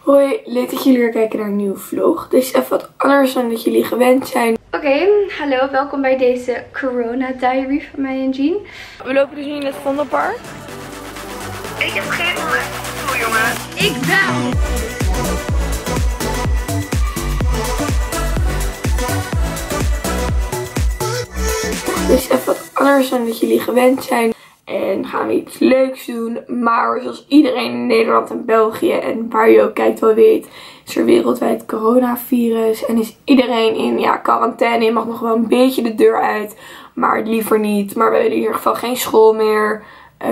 Hoi, leuk dat jullie weer kijken naar een nieuwe vlog. Dit is even wat anders dan dat jullie gewend zijn. Oké, hallo, welkom bij deze Corona Diary van mij en Jean. We lopen dus nu in het Vondelpark. Ik heb geen gevoel, jongen. Ik wel! Dit is even wat anders dan dat jullie gewend zijn. En gaan we iets leuks doen. Maar zoals iedereen in Nederland en België en waar je ook kijkt wel weet, is er wereldwijd coronavirus. En is iedereen in quarantaine. Je mag nog wel een beetje de deur uit, maar liever niet. Maar we hebben in ieder geval geen school meer.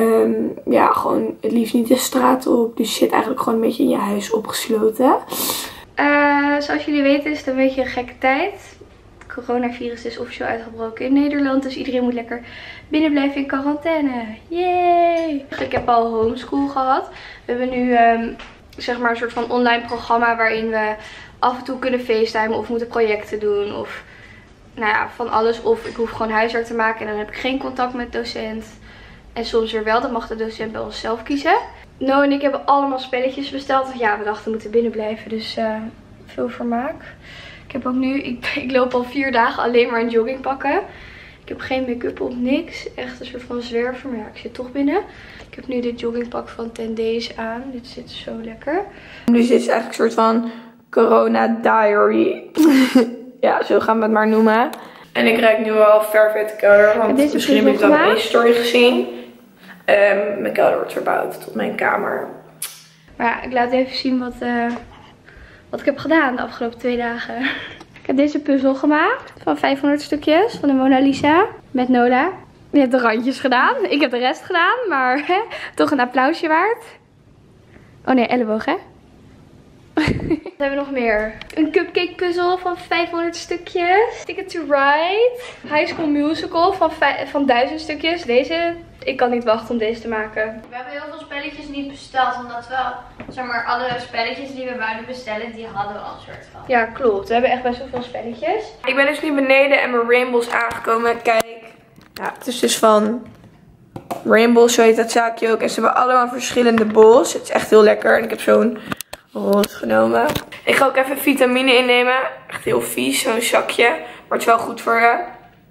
Gewoon het liefst niet de straat op. Dus je zit eigenlijk gewoon een beetje in je huis opgesloten. Zoals jullie weten is het een beetje een gekke tijd. Het coronavirus is officieel uitgebroken in Nederland. Dus iedereen moet lekker binnen blijven in quarantaine. Yay! Ik heb al homeschool gehad. We hebben nu zeg maar een soort van online programma waarin we af en toe kunnen facetimen of moeten projecten doen. Of nou ja, van alles. Of ik hoef gewoon huiswerk te maken en dan heb ik geen contact met docent. En soms weer wel, dan mag de docent bij ons zelf kiezen. No en ik hebben allemaal spelletjes besteld. Want ja, we dachten we moeten binnen blijven. Dus veel vermaak. Ik heb ook nu, ik loop al 4 dagen alleen maar in joggingpakken. Ik heb geen make-up op, niks. Echt een soort van zwerver, maar ja, ik zit toch binnen. Ik heb nu dit joggingpak van 10 Days aan. Dit zit zo lekker. Dus dit is eigenlijk een soort van Corona Diary. Ja, zo gaan we het maar noemen. En ik ruik nu al ver uit de kelder, want misschien heb je het al in deze story gezien. Mijn kelder wordt verbouwd tot mijn kamer. Maar ja, ik laat even zien wat ik heb gedaan de afgelopen 2 dagen. Ik heb deze puzzel gemaakt van 500 stukjes van de Mona Lisa met Nola. Je hebt de randjes gedaan. Ik heb de rest gedaan, maar toch een applausje waard. Oh nee, elleboog hè. Wat hebben we nog meer? Een cupcake puzzel van 500 stukjes. Ticket to Ride. High School Musical van 1000 stukjes. Deze, ik kan niet wachten om deze te maken. We hebben heel veel spelletjes niet besteld, omdat we, zeg maar, alle spelletjes die we wouden bestellen, die hadden we al een soort van. Ja, klopt. We hebben echt best wel veel spelletjes. Ik ben dus nu beneden en mijn Rainbows aangekomen. Kijk, ja, het is dus van Rainbows, zo heet dat zaakje ook. En ze hebben allemaal verschillende bowls. Het is echt heel lekker. En ik heb zo'n roze genomen. Ik ga ook even vitamine innemen. Echt heel vies, zo'n zakje. Maar het is wel goed voor je.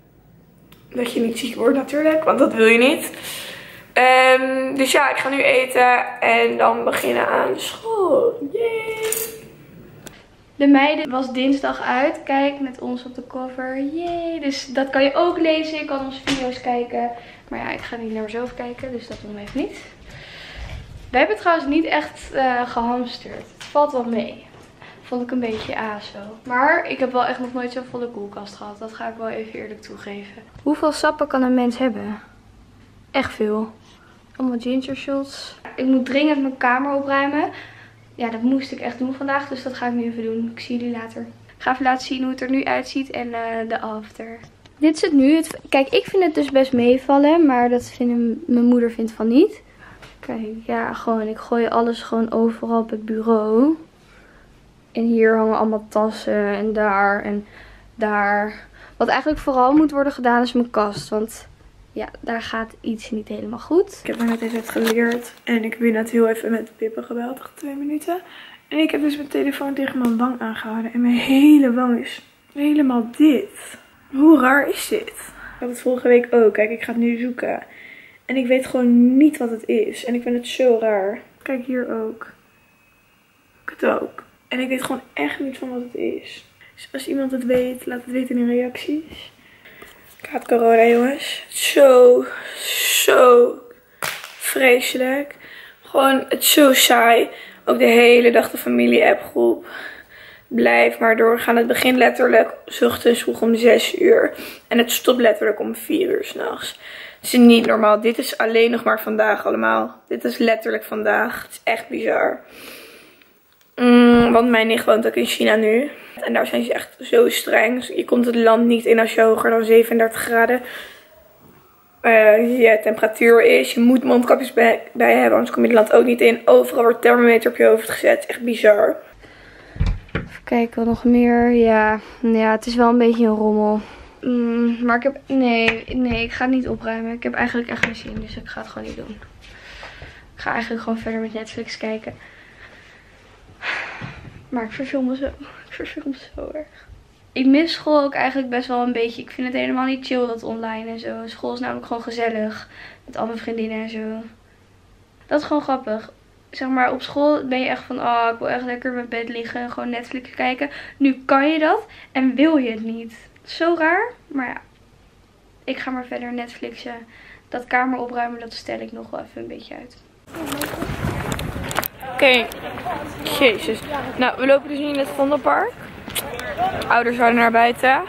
Dat je niet ziek wordt natuurlijk, want dat wil je niet. Dus ja, ik ga nu eten en dan beginnen aan school. Yay! De meiden was dinsdag uit. Kijk, met ons op de cover. Yay! Dus dat kan je ook lezen. Je kan onze video's kijken. Maar ja, ik ga niet naar mezelf kijken, dus dat doen we even niet. We hebben trouwens niet echt gehamsterd. Het valt wel mee. Vond ik een beetje aso. Maar ik heb wel echt nog nooit zo'n volle koelkast gehad. Dat ga ik wel even eerlijk toegeven. Hoeveel sappen kan een mens hebben? Echt veel. Allemaal ginger shots. Ik moet dringend mijn kamer opruimen. Ja, dat moest ik echt doen vandaag. Dus dat ga ik nu even doen. Ik zie jullie later. Ik ga even laten zien hoe het er nu uitziet en de after. Dit is het nu. Kijk, ik vind het dus best meevallen. Maar mijn moeder vindt van niet. Kijk, ja, gewoon. Ik gooi alles gewoon overal op het bureau. En hier hangen allemaal tassen en daar. Wat eigenlijk vooral moet worden gedaan is mijn kast. Want ja, daar gaat iets niet helemaal goed. Ik heb er net eens uit geleerd. En ik heb net heel even met Pippa gebeld. Echt 2 minuten. En ik heb dus mijn telefoon tegen mijn wang aangehouden. En mijn hele wang is helemaal dit. Hoe raar is dit? Ik had het vorige week ook. Kijk, ik ga het nu zoeken. En ik weet gewoon niet wat het is. En ik vind het zo raar. Kijk hier ook. Ik het ook. En ik weet gewoon echt niet van wat het is. Dus als iemand het weet, laat het weten in de reacties. Ik haat corona, jongens. Zo vreselijk. Gewoon, het is zo saai. Ook de hele dag de familie-appgroep. Blijf maar doorgaan. Het begint letterlijk 's ochtends vroeg om 6 uur. En het stopt letterlijk om 4 uur 's nachts. Het is niet normaal. Dit is alleen nog maar vandaag allemaal. Dit is letterlijk vandaag. Het is echt bizar. Want mijn nicht woont ook in China nu. En daar zijn ze echt zo streng. Dus je komt het land niet in als je hoger dan 37 graden je temperatuur is. Je moet mondkapjes bij hebben, anders kom je het land ook niet in. Overal wordt thermometer op je hoofd gezet. Het is echt bizar. Even kijken wat nog meer. Ja, het is wel een beetje een rommel. Maar ik heb... Nee, ik ga het niet opruimen. Ik heb eigenlijk echt geen zin, dus ik ga het gewoon niet doen. Ik ga eigenlijk gewoon verder met Netflix kijken. Maar ik verveel me zo. Ik verveel me zo erg. Ik mis school ook eigenlijk best wel een beetje. Ik vind het helemaal niet chill dat online en zo. School is namelijk gewoon gezellig. Met al mijn vriendinnen en zo. Dat is gewoon grappig. Zeg maar, op school ben je echt van, oh, ik wil echt lekker in mijn bed liggen en gewoon Netflix kijken. Nu kan je dat en wil je het niet. Zo raar, maar ja. Ik ga maar verder Netflixen. Dat kamer opruimen, dat stel ik nog wel even een beetje uit. Oké. Jezus. Nou, we lopen dus nu in het Vondelpark. Ouders waren naar buiten.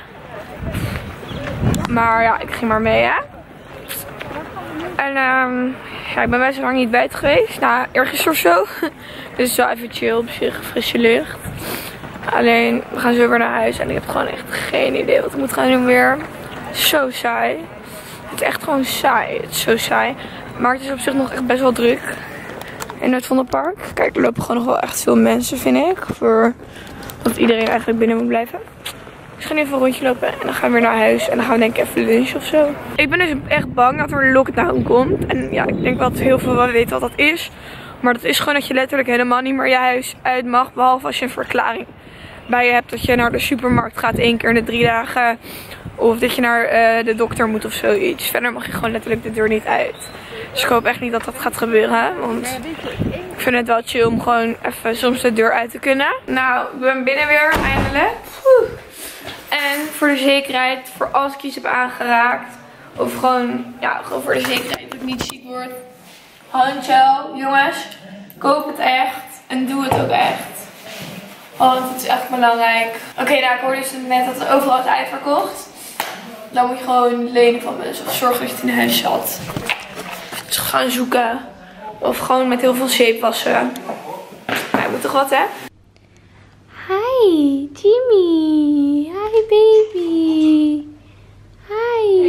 Maar ja, ik ging maar mee, hè. En ja, ik ben best lang niet buiten geweest. Nou, ergens of zo. Dus wel even chill op zich, frisse lucht. Alleen, we gaan zo weer naar huis. En ik heb gewoon echt geen idee wat ik moet gaan doen weer. Zo saai. Het is echt gewoon saai. Het is zo saai. Maar het is op zich nog echt best wel druk. In het Vondelpark. Kijk, er lopen gewoon nog wel echt veel mensen, vind ik. Voor dat iedereen eigenlijk binnen moet blijven. Dus ik ga nu even een rondje lopen en dan gaan we weer naar huis. En dan gaan we denk ik even lunchen of zo. Ik ben dus echt bang dat er een lockdown komt. En ja, ik denk wel dat heel veel wel weten wat dat is. Maar dat is gewoon dat je letterlijk helemaal niet meer je huis uit mag. Behalve als je een verklaring bij je hebt dat je naar de supermarkt gaat 1 keer in de 3 dagen. Of dat je naar de dokter moet of zoiets. Verder mag je gewoon letterlijk de deur niet uit. Dus ik hoop echt niet dat dat gaat gebeuren. Want ik vind het wel chill om gewoon even soms de deur uit te kunnen. Nou, ik ben binnen weer eindelijk. En voor de zekerheid, voor als ik iets heb aangeraakt. Of gewoon, ja, gewoon voor de zekerheid dat ik niet ziek word. Handgel, jongens. Koop het echt. En doe het ook echt. Want het is echt belangrijk. Oké, nou, ik hoorde dus net dat het overal is uitverkocht. Dan moet je gewoon lenen van mensen. Of zorgen dat je het in huis zat. Dus gaan zoeken. Of gewoon met heel veel zeep wassen. Nou, je moet toch wat, hè? Hi, Jimmy. Hi, baby. Hi.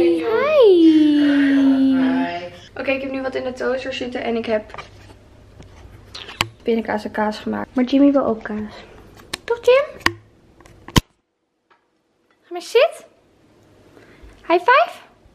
Hi. Oké, ik heb nu wat in de toaster zitten en ik heb pindakaas en kaas gemaakt. Maar Jimmy wil ook kaas. Toch, Jim? Ga maar zitten. High five.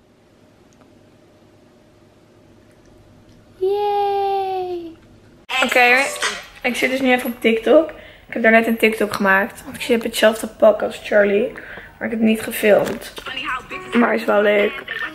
Yay. Oké, ik zit dus nu even op TikTok. Ik heb daar net een TikTok gemaakt. Want ik heb hetzelfde pak als Charlie. Maar ik heb het niet gefilmd. Maar is wel leuk.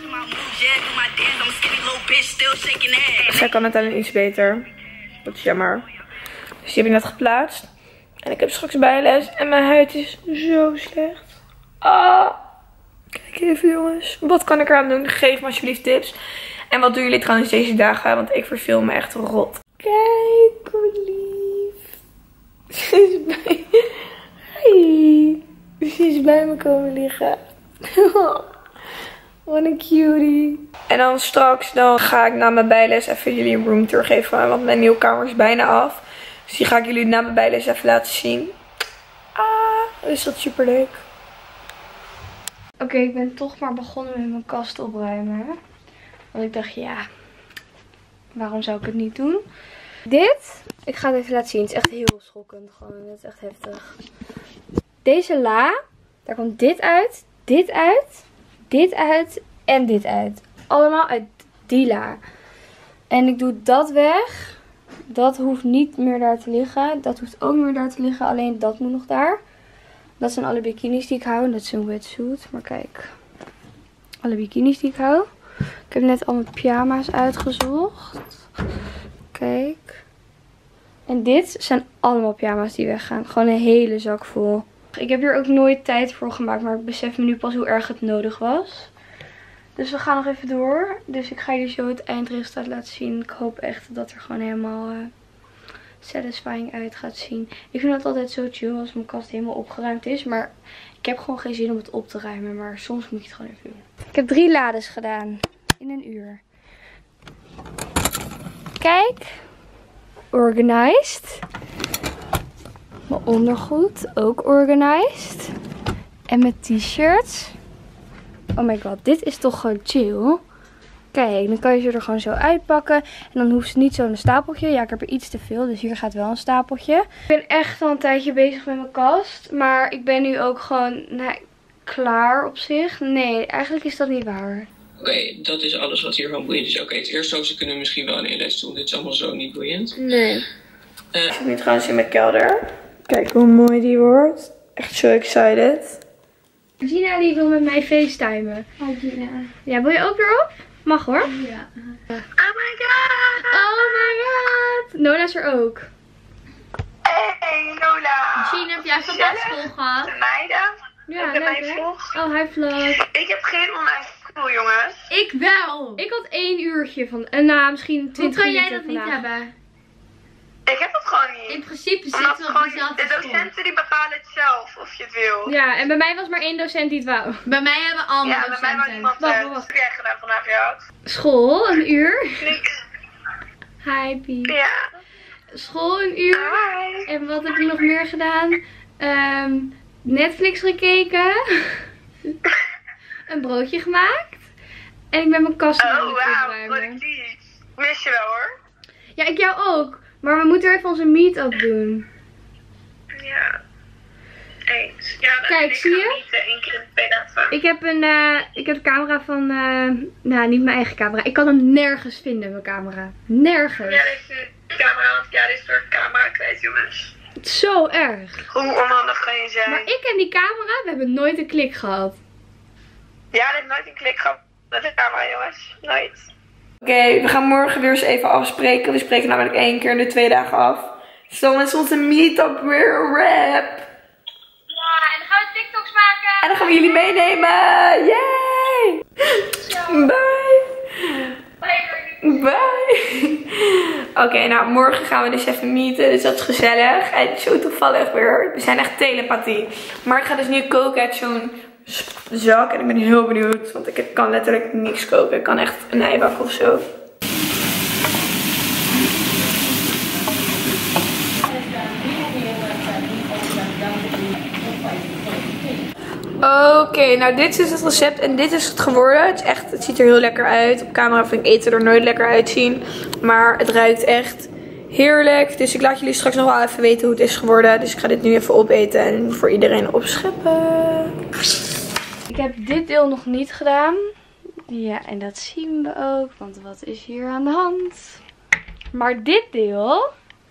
Zij kan het alleen iets beter. Dat is jammer. Dus die heb ik net geplaatst. En ik heb straks bijles. En mijn huid is zo slecht. Ah. Kijk even, jongens. Wat kan ik eraan doen? Geef me alsjeblieft tips. En wat doen jullie trouwens deze dagen? Want ik verveel me echt rot. Kijk, hoe lief. Ze is bij... Hi. Ze is bij me komen liggen. Wat een cutie. En dan straks dan ga ik na mijn bijles even jullie een roomtour geven. Want mijn nieuwe kamer is bijna af. Dus die ga ik jullie na mijn bijles even laten zien. Ah, dus dat is super leuk. Oké, ik ben toch maar begonnen met mijn kast opruimen. Want ik dacht, ja, waarom zou ik het niet doen? Dit, ik ga het even laten zien. Het is echt heel schokkend gewoon. Het is echt heftig. Deze la, daar komt dit uit, dit uit, dit uit en dit uit. Allemaal uit die la. En ik doe dat weg. Dat hoeft niet meer daar te liggen. Dat hoeft ook niet meer daar te liggen. Alleen dat moet nog daar. Dat zijn alle bikinis die ik hou. Dat is een wetsuit. Maar kijk. Alle bikinis die ik hou. Ik heb net al mijn pyjama's uitgezocht. Kijk. En dit zijn allemaal pyjama's die weggaan. Gewoon een hele zak vol. Ik heb hier ook nooit tijd voor gemaakt. Maar ik besef me nu pas hoe erg het nodig was. Dus we gaan nog even door. Dus ik ga jullie zo het eindresultaat laten zien. Ik hoop echt dat er gewoon helemaal satisfying uit gaat zien. Ik vind het altijd zo chill als mijn kast helemaal opgeruimd is. Maar ik heb gewoon geen zin om het op te ruimen. Maar soms moet je het gewoon even doen. Ik heb 3 lades gedaan. In een uur. Kijk. Organized. Mijn ondergoed. Ook organized. En mijn t-shirts. Oh my god, dit is toch gewoon chill. Kijk, dan kan je ze er gewoon zo uitpakken. En dan hoeft ze niet zo'n stapeltje. Ja, ik heb er iets te veel, dus hier gaat wel een stapeltje. Ik ben echt al een tijdje bezig met mijn kast. Maar ik ben nu ook gewoon klaar op zich. Nee, eigenlijk is dat niet waar. Oké, dat is alles wat hier gewoon boeiend is. Oké, het eerste hoofdstuk kunnen we misschien wel in les doen. Dit is allemaal zo niet boeiend. Nee. Ik zit nu trouwens in mijn kelder. Kijk hoe mooi die wordt. Echt zo excited. Gina die wil met mij facetimen. Oh, Gina. Ja, wil je ook erop? Mag hoor. Ja. Oh my god! Oh my god. Nola is er ook. Hey Lola! Gina, heb jij vandaag school gehad? De meiden? Ja, Ook de leuk mijn hè? vlog? Oh, hij vlog. Ik heb geen online school, jongens. Ik wel. Ik had 1 uurtje van, nou misschien 20 Hoe kan jij minuten dat niet vandaag. hebben? Ik heb het gewoon niet. In principe Omdat zitten we op gewoon dezelfde de school. docenten die bepalen het zelf of je het wil. Ja, en bij mij was maar 1 docent die het wou. Bij mij hebben allemaal Ja, bij mij wou docenten. niemand Wacht, Wat wacht. heb jij gedaan vandaag, Jaak? School, 1 uur. Niks. Hi Pie. Ja. School 1 uur. Hi. En wat heb ik nog meer gedaan? Netflix gekeken. Een broodje gemaakt. En ik ben mijn kast aan Oh, het wauw. opruimen. Productief. Mis je wel, hoor. Ja, ik jou ook. Maar we moeten even onze meet-up doen. Ja. Eens. Ja, dan Kijk, ik zie ga je? niet 1 keer in 2 dagen. Ik heb de camera van, nou niet mijn eigen camera. Ik kan hem nergens vinden, mijn camera. Nergens. Ja, dit is de camera, want ja, dit is door de camera kwijt, jongens. Het is zo erg. Hoe onhandig kan je zijn? Maar ik en die camera, we hebben nooit een klik gehad. Ja, dit heeft nooit een klik gehad met de camera, jongens. Nooit. Oké, we gaan morgen weer eens even afspreken. We spreken namelijk 1 keer in de 2 dagen af. Dus dan is onze meet-up weer een wrap. Ja, en dan gaan we TikToks maken. En dan gaan we jullie meenemen. Yay! Bye! Bye! Oké, nou morgen gaan we dus even meeten. Dus dat is gezellig. En zo toevallig weer. We zijn echt telepathie. Maar ik ga dus nu koken uit zo'n zak. En ik ben heel benieuwd. Want ik kan letterlijk niks koken. Ik kan echt een ei bakken of zo. Oké, nou dit is het recept en dit is het geworden. Het ziet er heel lekker uit. Op camera vind ik eten er nooit lekker uitzien. Maar het ruikt echt heerlijk. Dus ik laat jullie straks nog wel even weten hoe het is geworden. Dus ik ga dit nu even opeten en voor iedereen opscheppen. Ik heb dit deel nog niet gedaan. Ja, en dat zien we ook. Want wat is hier aan de hand? Maar dit deel...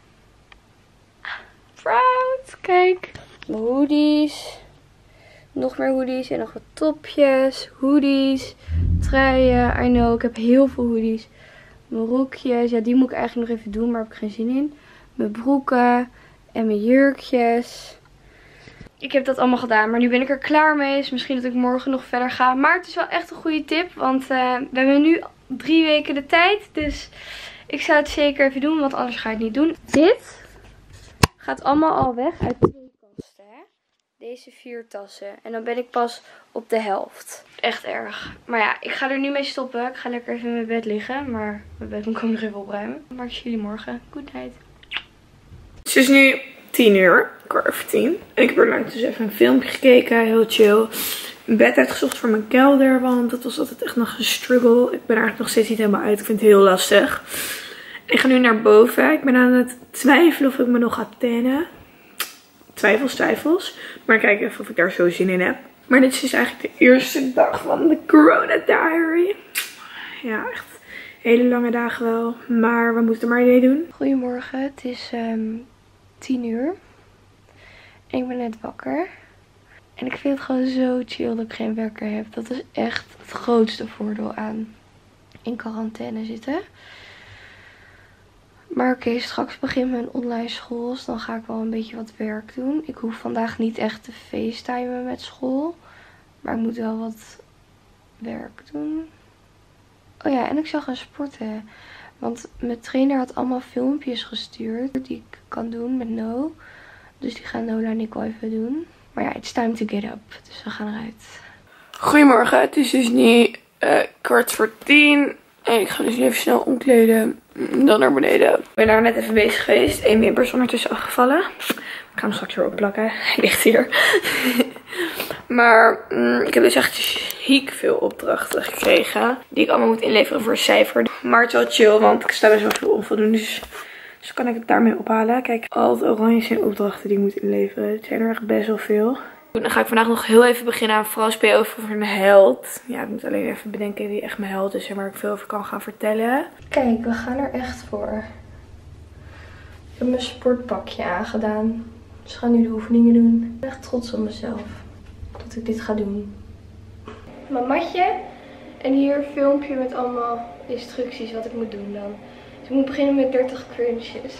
Proud. Kijk. Mijn hoodies. Nog meer hoodies en nog wat topjes, hoodies, truien. I know, ik heb heel veel hoodies. Mijn rokjes, ja die moet ik eigenlijk nog even doen, maar heb ik geen zin in. Mijn broeken en mijn jurkjes. Ik heb dat allemaal gedaan, maar nu ben ik er klaar mee. Dus misschien dat ik morgen nog verder ga. Maar het is wel echt een goede tip, want we hebben nu 3 weken de tijd. Dus ik zou het zeker even doen, want anders ga ik het niet doen. Dit gaat allemaal al weg uit 2 kasten, hè. Deze 4 tassen. En dan ben ik pas op de helft. Echt erg. Maar ja, ik ga er nu mee stoppen. Ik ga lekker even in mijn bed liggen. Maar mijn bed moet ik nog even opruimen. Maar ik zie jullie morgen. Good night. Het is nu 10 uur. 9:15. En ik heb er lang dus even een filmpje gekeken. Heel chill. Een bed uitgezocht voor mijn kelder. Want dat was altijd echt nog een struggle. Ik ben er eigenlijk nog steeds niet helemaal uit. Ik vind het heel lastig. En ik ga nu naar boven. Ik ben aan het twijfelen of ik me nog ga tannen. Twijfels. Maar kijk even of ik daar zo zin in heb. Maar dit is dus eigenlijk de eerste dag van de Corona Diary. Ja, echt hele lange dagen wel. Maar we moeten er maar idee doen. Goedemorgen, het is 10 uur. En ik ben net wakker. En ik vind het gewoon zo chill dat ik geen wekker heb. Dat is echt het grootste voordeel aan in quarantaine zitten. Maar oké, straks begint mijn online school. Dus dan ga ik wel een beetje wat werk doen. Ik hoef vandaag niet echt te facetimen met school. Maar ik moet wel wat werk doen. Oh ja, en ik zou gaan sporten. Want mijn trainer had allemaal filmpjes gestuurd die ik kan doen met No. Dus die gaan Nola en ik wel even doen. Maar ja, it's time to get up. Dus we gaan eruit. Goedemorgen, het is dus nu 9:15. En ik ga dus even snel omkleden. Dan naar beneden. Ik ben daar net even bezig geweest. 1 wimper is ondertussen afgevallen. Ik ga hem straks weer opplakken. Hij ligt hier. Maar ik heb dus echt ziek veel opdrachten gekregen. Die ik allemaal moet inleveren voor een cijfer. Maar het is wel chill, want ik sta best wel veel onvoldoende. Dus kan ik het daarmee ophalen. Kijk, al het oranje zijn opdrachten die ik moet inleveren. Het zijn er echt best wel veel. Dan ga ik vandaag nog heel even beginnen aan vooral spelen over een held. Ja, ik moet alleen even bedenken wie echt mijn held is en waar ik veel over kan gaan vertellen. Kijk, we gaan er echt voor. Ik heb mijn sportpakje aangedaan. Dus we gaan nu de oefeningen doen. Ik ben echt trots op mezelf dat ik dit ga doen. Mijn matje. En hier een filmpje met allemaal instructies wat ik moet doen dan. Dus ik moet beginnen met 30 crunches.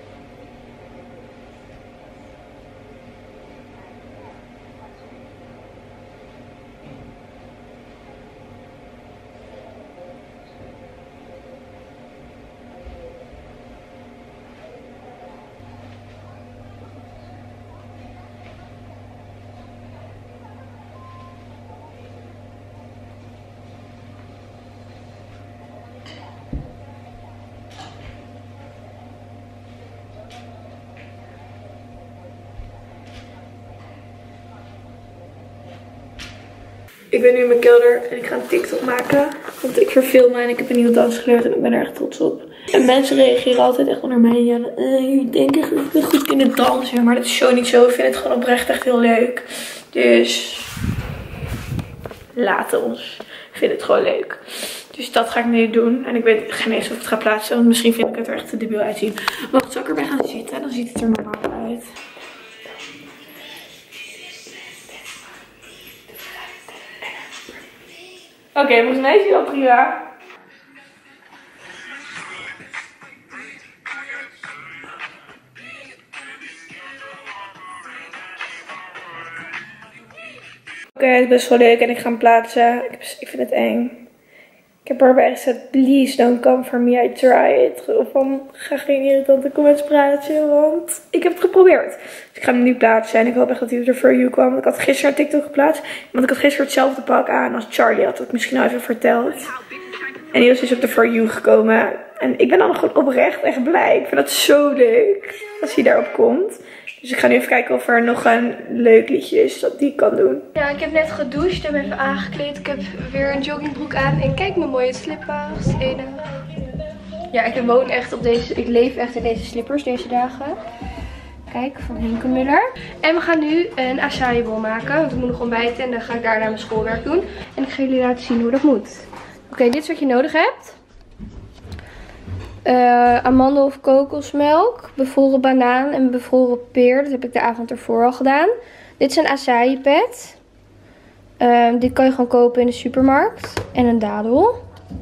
Ik ben nu in mijn kelder en ik ga een TikTok maken. Want ik verveel me en ik heb een nieuwe dans geleerd en ik ben er echt trots op. En mensen reageren altijd echt onder mij. Ja, jullie denken dat ik ben goed in het dansen. Maar dat is zo niet zo. Ik vind het gewoon oprecht echt heel leuk. Dus laat ons. Ik vind het gewoon leuk. Dus dat ga ik nu doen. En ik weet geen eens of ik het ga plaatsen. Want misschien vind ik het er echt te debiel uitzien. Wacht, zal ik erbij gaan zitten? Dan ziet het er normaal uit. Oké, volgens mij is hij al prima. Oké, het is best wel leuk en ik ga hem plaatsen. Ik vind het eng. Ik heb erbij gezet, please don't come for me, I tried. Van, ga geen irritante comments praten, want ik heb het geprobeerd. Dus ik ga hem nu plaatsen en ik hoop echt dat hij er For You kwam. Ik had gisteren een TikTok geplaatst, want ik had gisteren hetzelfde pak aan als Charlie had. Dat ik misschien al even verteld. En die was dus op de For You gekomen. En ik ben dan gewoon oprecht echt blij. Ik vind dat zo leuk als hij daarop komt. Dus ik ga nu even kijken of er nog een leuk liedje is dat die kan doen. Ja, ik heb net gedoucht en me even aangekleed. Ik heb weer een joggingbroek aan. En kijk mijn mooie slippers. Ja, ik woon echt op deze. Ik leef echt in deze slippers deze dagen. Kijk, van Hinkemuller. En we gaan nu een acai bowl maken. Want ik moet nog ontbijten en dan ga ik daarna mijn schoolwerk doen. En ik ga jullie laten zien hoe dat moet. Oké, dit is wat je nodig hebt. Amandel of kokosmelk, bevroren banaan en bevroren peer. Dat heb ik de avond ervoor al gedaan. Dit is een acai pet. Dit kan je gewoon kopen in de supermarkt. En een dadel.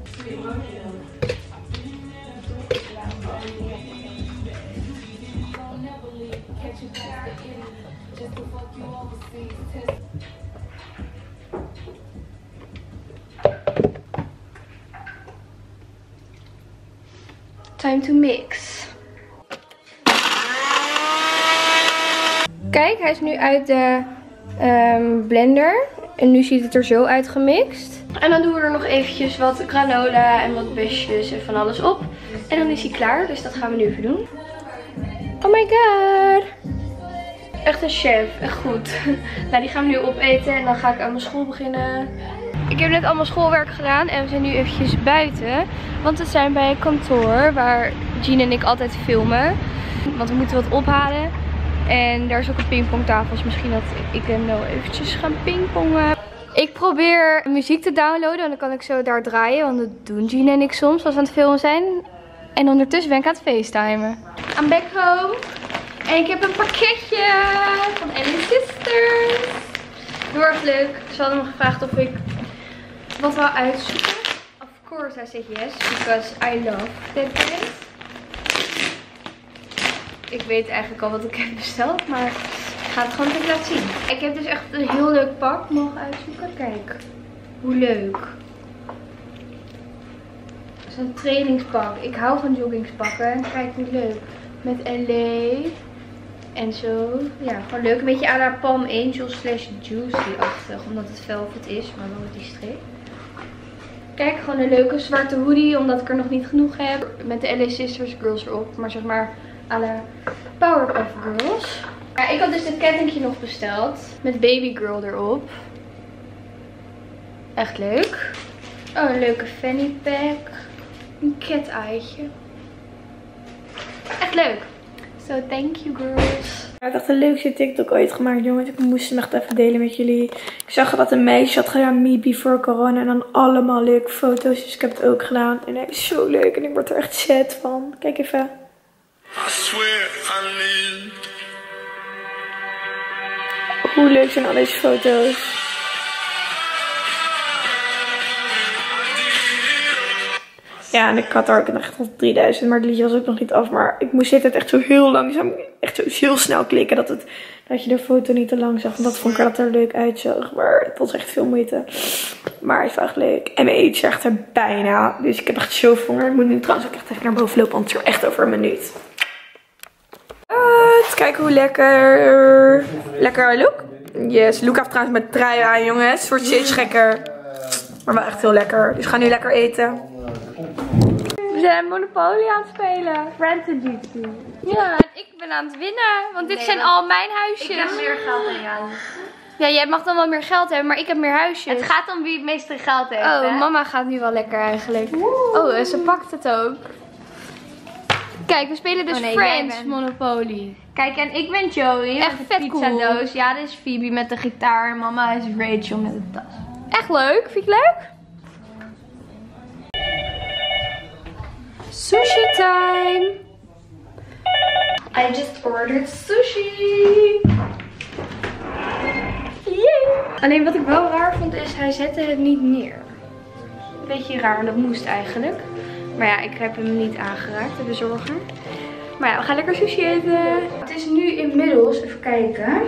Time to mix. Kijk, hij is nu uit de blender. En nu ziet het er zo uitgemixt. En dan doen we er nog eventjes wat granola en wat besjes en van alles op. En dan is hij klaar, dus dat gaan we nu even doen. Oh my god. Echt een chef, echt goed. Nou, die gaan we nu opeten en dan ga ik aan mijn school beginnen. Ik heb net allemaal schoolwerk gedaan en we zijn nu eventjes buiten. Want we zijn bij een kantoor waar Jean en ik altijd filmen. Want we moeten wat ophalen. En daar is ook een pingpongtafel. Dus misschien dat ik en Noah eventjes gaan pingpongen. Ik probeer muziek te downloaden. En dan kan ik zo daar draaien. Want dat doen Jean en ik soms als we aan het filmen zijn. En ondertussen ben ik aan het facetimen. I'm back home. En ik heb een pakketje van Ellie Sisters. Heel erg leuk. Ze hadden me gevraagd of ik wat wil uitzoeken. Of course I said yes, because I love that brand. Ik weet eigenlijk al wat ik heb besteld, maar ik ga het gewoon even laten zien. Ik heb dus echt een heel leuk pak mogen uitzoeken. Kijk, hoe leuk. Zo'n trainingspak. Ik hou van joggingspakken. Kijk hoe leuk. Met LA. En zo. Ja, gewoon leuk. Een beetje à la Palm Angel / Juicy-achtig. Omdat het velvet is, maar wel met die streep. Kijk, gewoon een leuke zwarte hoodie. Omdat ik er nog niet genoeg heb. Met de LA Sisters Girls erop. Maar zeg maar à la Powerpuff Girls. Ja, ik had dus dit kettingje nog besteld. Met Baby Girl erop. Echt leuk. Oh, een leuke fanny pack. Een cat-eyetje. Echt leuk. So thank you girls. Ik heb echt de leukste TikTok ooit gemaakt, jongens. Ik moest hem echt even delen met jullie. Ik zag dat een meisje had gedaan, me before corona. En dan allemaal leuke foto's. Dus ik heb het ook gedaan. En hij is zo leuk. En ik word er echt sad van. Kijk even. I swear I lived Hoe leuk zijn al deze foto's. Ja, en ik had er ook echt tot 3000, maar het liedje was ook nog niet af. Maar ik moest dit echt zo heel langzaam, echt zo heel snel klikken. Dat je de foto niet te lang zag. Want dat vond ik dat er leuk uitzag. Maar het was echt veel moeite. Maar het was echt leuk. En mijn eten is echt er bijna. Dus ik heb echt zo honger. Ik moet nu trouwens ook echt even naar boven lopen, want het is er echt over een minuut. Kijk hoe lekker. Lekker, Loek? Yes, Loek heeft trouwens met trui aan, jongens. Een soort steeds gekker. Maar wel echt heel lekker. Dus we gaan nu lekker eten. We zijn Monopoly aan het spelen. Friends-a-duty. Ja, en ik ben aan het winnen. Want dit zijn al mijn huisjes. Ik heb meer geld dan jou. Ja, jij mag dan wel meer geld hebben, maar ik heb meer huisjes. Het gaat om wie het meeste geld heeft. Oh, hè? mama gaat nu wel lekker eigenlijk. Oh, en ze pakt het ook. Kijk, we spelen dus Friends Monopoly. Kijk, en ik ben Joey Echt met de vet pizzadoos. cool. Ja, dit is Phoebe met de gitaar. Mama is Rachel met de tas. Echt leuk, vind je leuk? Sushi time! I just ordered sushi. Yay! Alleen wat ik wel raar vond is, hij zette het niet neer. Een beetje raar, dat moest eigenlijk. Maar ja, ik heb hem niet aangeraakt, de bezorger. Maar ja, we gaan lekker sushi eten. Het is nu inmiddels, even kijken.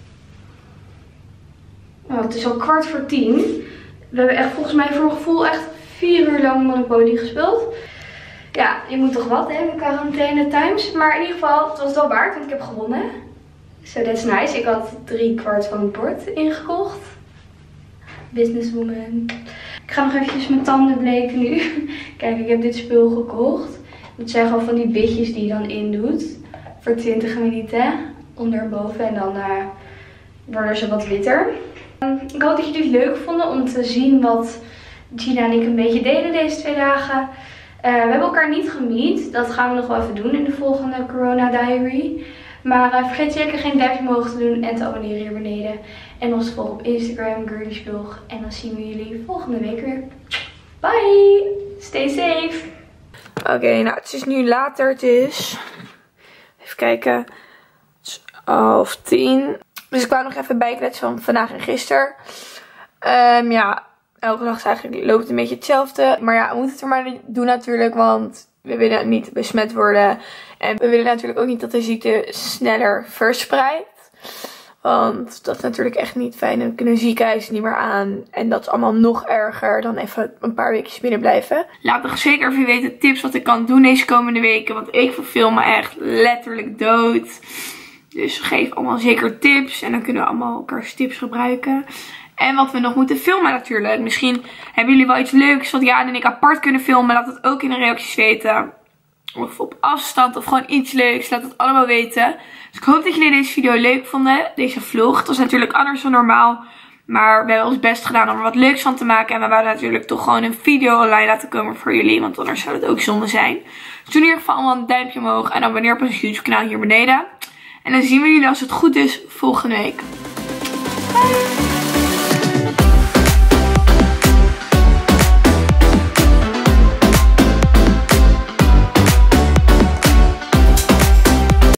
Oh, het is al 9:15. We hebben echt volgens mij voor mijn gevoel echt 4 uur lang Monopoly gespeeld. Ja, je moet toch wat, hè, in quarantaine times. Maar in ieder geval, het was het wel waard, want ik heb gewonnen. So that's nice. Ik had 3/4 van het bord ingekocht. Businesswoman. Ik ga nog eventjes mijn tanden bleken nu. Kijk, ik heb dit spul gekocht. Het zijn gewoon van die bitjes die je dan indoet. Voor 20 minuten. Onder en boven. En dan worden ze wat witter. Ik hoop dat jullie het leuk vonden om te zien wat Gina en ik een beetje deden deze 2 dagen. We hebben elkaar niet gemeet. Dat gaan we nog wel even doen in de volgende Corona Diary. Maar vergeet zeker geen duimpje omhoog te doen en te abonneren hier beneden. En ons te volgen op Instagram, Girliesblog. En dan zien we jullie volgende week weer. Bye! Stay safe! Oké, nou het is nu later. Het is... Even kijken. Het is 9:30. Dus ik wou nog even bijkletsen van vandaag en gisteren. Ja, elke dag is eigenlijk, loopt het een beetje hetzelfde. Maar ja, we moeten het er maar doen natuurlijk. Want we willen niet besmet worden. En we willen natuurlijk ook niet dat de ziekte sneller verspreidt. Want dat is natuurlijk echt niet fijn. En we kunnen ziekenhuis niet meer aan. En dat is allemaal nog erger dan even een paar weken binnen blijven. Laat me zeker even weten tips wat ik kan doen deze komende weken. Want ik verveel me echt letterlijk dood. Dus geef allemaal zeker tips. En dan kunnen we allemaal elkaars tips gebruiken. En wat we nog moeten filmen natuurlijk. Misschien hebben jullie wel iets leuks wat Jaan en ik apart kunnen filmen. Laat het ook in de reacties weten. Of op afstand of gewoon iets leuks. Laat het allemaal weten. Dus ik hoop dat jullie deze video leuk vonden. Deze vlog. Het was natuurlijk anders dan normaal. Maar we hebben ons best gedaan om er wat leuks van te maken. En we wouden natuurlijk toch gewoon een video online laten komen voor jullie. Want anders zou het ook zonde zijn. Dus doe in ieder geval allemaal een duimpje omhoog. En abonneer op ons YouTube kanaal hier beneden. En dan zien we jullie als het goed is volgende week.